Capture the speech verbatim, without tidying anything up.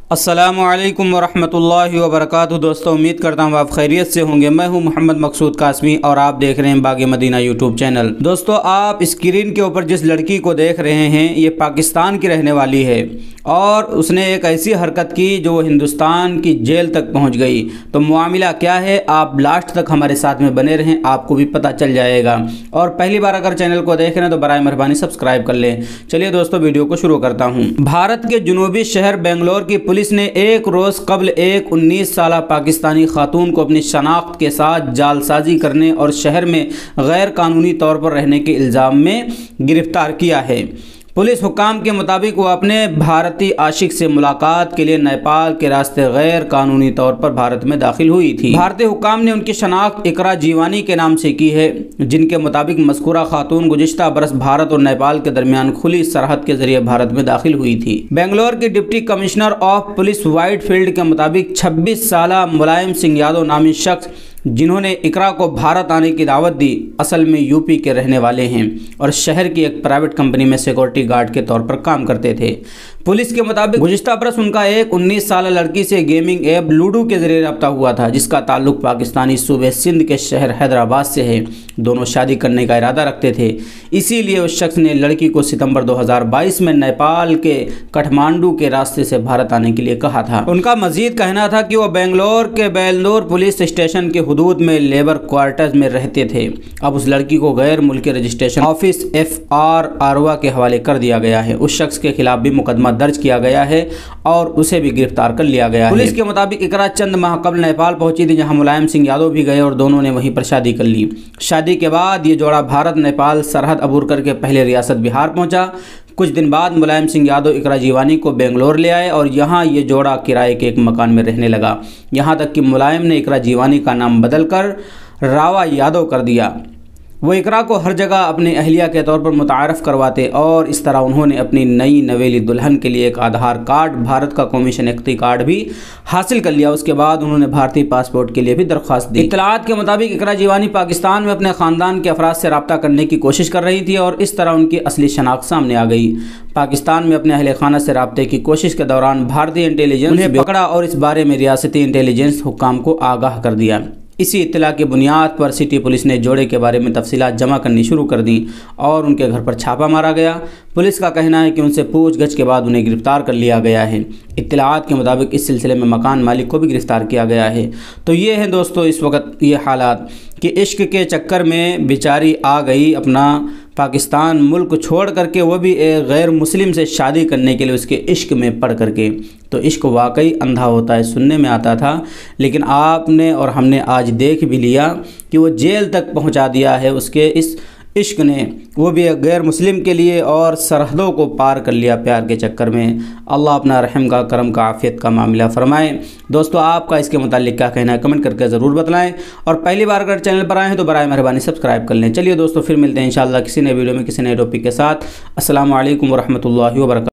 अस्सलामु अलैकुम वरहमतुल्लाहि वबरकातुहू। दोस्तों, उम्मीद करता हूँ आप खैरियत से होंगे। मैं हूँ मोहम्मद मकसूद कासमी और आप देख रहे हैं बागे मदीना यूट्यूब चैनल। दोस्तों, आप स्क्रीन के ऊपर जिस लड़की को देख रहे हैं ये पाकिस्तान की रहने वाली है और उसने एक ऐसी हरकत की जो हिंदुस्तान की जेल तक पहुँच गई। तो मामला क्या है, आप लास्ट तक हमारे साथ में बने रहें, आपको भी पता चल जाएगा। और पहली बार अगर चैनल को देख रहे हैं तो बराए मेहरबानी सब्सक्राइब कर लें। चलिए दोस्तों, वीडियो को शुरू करता हूँ। भारत के जनूबी शहर बेंगलोर की पुलिस ने एक रोज कबल एक उन्नीस साल पाकिस्तानी खातून को अपनी शनाख्त के साथ जालसाजी करने और शहर में गैर कानूनी तौर पर रहने के इल्ज़ाम में गिरफ्तार किया है। पुलिस हुक्काम के मुताबिक वो अपने भारतीय आशिक से मुलाकात के लिए नेपाल के रास्ते गैर कानूनी तौर पर भारत में दाखिल हुई थी। भारतीय हुक्काम ने उनकी शनाख्त इकरा जीवानी के नाम से की है, जिनके मुताबिक मज़कूरा खातून गुज़िश्ता बरस भारत और नेपाल के दरमियान खुली सरहद के जरिए भारत में दाखिल हुई थी। बेंगलोर के deputy commissioner of police Whitefield के मुताबिक छब्बीस साल मुलायम सिंह यादव नामी शख्स जिन्होंने इकरा को भारत आने की दावत दी, असल में यूपी के रहने वाले हैं और शहर की एक प्राइवेट कंपनी में सिक्योरिटी गार्ड के तौर पर काम करते थे। पुलिस के मुताबिक गुज़िश्ता बरस उनका एक उन्नीस साल लड़की से गेमिंग ऐप लूडो के जरिए रब्ता हुआ था, जिसका ताल्लुक पाकिस्तानी सूबे सिंध के शहर हैदराबाद से है। दोनों शादी करने का इरादा रखते थे, इसीलिए उस शख्स ने लड़की को सितंबर दो हज़ार बाईस में नेपाल के काठमांडू के रास्ते से भारत आने के लिए कहा था। उनका मजीद कहना था कि वह बेंगलोर के बेलनूर पुलिस स्टेशन के हुदूद में लेबर क्वार्टर्स में रहते थे। अब उस लड़की को गैर मुल्की रजिस्ट्रेशन ऑफिस एफ आर आरवा के हवाले कर दिया गया है। उस शख्स के खिलाफ भी मुकदमा दर्ज किया गया है और उसे भी गिरफ्तार कर लिया गया है। पुलिस के मुताबिक इकरा चंद माह कबल नेपाल पहुंची थी, जहां मुलायम सिंह यादव भी गए और दोनों ने वहीं पर शादी कर ली। शादी के बाद ये जोड़ा भारत नेपाल सरहद अबूर करके पहले रियासत बिहार पहुंचा। कुछ दिन बाद मुलायम सिंह यादव इकरा जीवानी को बेंगलोर ले आए और यहाँ ये जोड़ा किराए के एक मकान में रहने लगा। यहाँ तक कि मुलायम ने इकरा जीवानी का नाम बदलकर रावा यादव कर दिया। वो इकरा को हर जगह अपने अहलिया के तौर पर मुतारफ़ करवाते और इस तरह उन्होंने अपनी नई नवेली दुल्हन के लिए एक आधार कार्ड, भारत का कौमी शनाख्ती कार्ड भी हासिल कर लिया। उसके बाद उन्होंने भारतीय पासपोर्ट के लिए भी दरख्वास्त दी। इत्तलात के मुताबिक इकरा जीवानी पाकिस्तान में अपने ख़ानदान के अफराद से रब्ता करने की कोशिश कर रही थी और इस तरह उनकी असली शनाख्त सामने आ गई। पाकिस्तान में अपने अहले खाना से रब्ते की कोशिश के दौरान भारतीय इंटेलिजेंस ने पकड़ा और इस बारे में रियासती इंटेलिजेंस हुक्काम को आगाह कर दिया। इसी इत्तला की बुनियाद पर सिटी पुलिस ने जोड़े के बारे में तफसीलात जमा करनी शुरू कर दी और उनके घर पर छापा मारा गया। पुलिस का कहना है कि उनसे पूछगछ के बाद उन्हें गिरफ्तार कर लिया गया है। इत्तलात के मुताबिक इस सिलसिले में मकान मालिक को भी गिरफ्तार किया गया है। तो ये है दोस्तों इस वक्त ये हालात कि इश्क के चक्कर में बेचारी आ गई अपना पाकिस्तान मुल्क छोड़ करके, वो भी एक गैर मुस्लिम से शादी करने के लिए उसके इश्क में पड़ करके। तो इश्क वाकई अंधा होता है, सुनने में आता था, लेकिन आपने और हमने आज देख भी लिया कि वो जेल तक पहुंचा दिया है उसके इस इश्क ने, वो भी एक गैर मुस्लिम के लिए, और सरहदों को पार कर लिया प्यार के चक्कर में। अल्लाह अपना रहम का, करम का, आफियत का मामला फरमाए। दोस्तों, आपका इसके मुताल्लिक क्या कहना है कमेंट करके ज़रूर बताएं और पहली बार अगर चैनल पर आए हैं तो बराए मेहरबानी सब्सक्राइब कर लें। चलिए दोस्तों, फिर मिलते हैं इंशाअल्लाह किसी नए वीडियो में किसी नए टॉपिक के साथ। अस्सलामु अलैकुम वरहमतुल्लाहि वबरकातुहू।